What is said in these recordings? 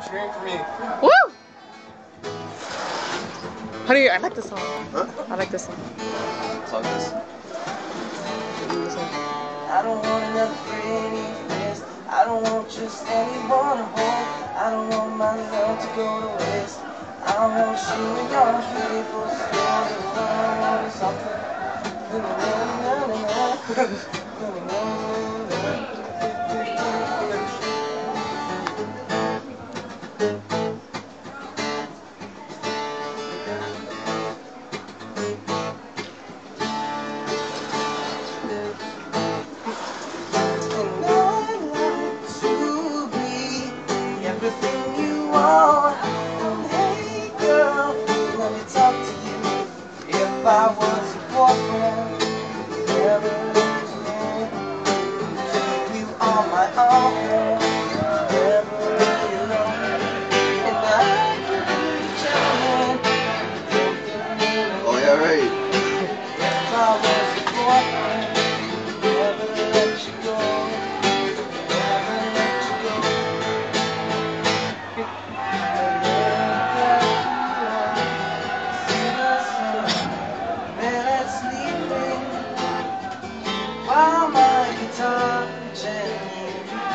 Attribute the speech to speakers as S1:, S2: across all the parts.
S1: cheering for me.
S2: Woo! Honey, I like this song.
S1: Huh?
S2: I like this song.
S1: Song this.
S3: I don't want another pretty face. I don't want just anyone to hold. I don't want my love to go to waste. I want you and your beautiful story. All I want is something. Everything you want. Hey girl, let me talk to you. If I was your boyfriend, never let you in. Keep you on my arm, never let you alone. And I could be gentleman.
S1: Oh yeah, right.
S3: If I was your boyfriend, never let you go. Never let you go. While my guitar gently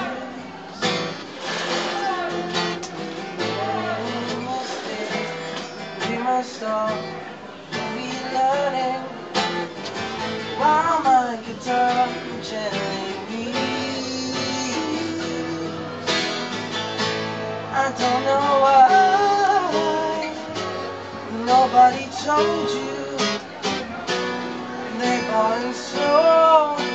S3: be my song, be learning. While my guitar gently weeps. I don't know why nobody told you they falling slow.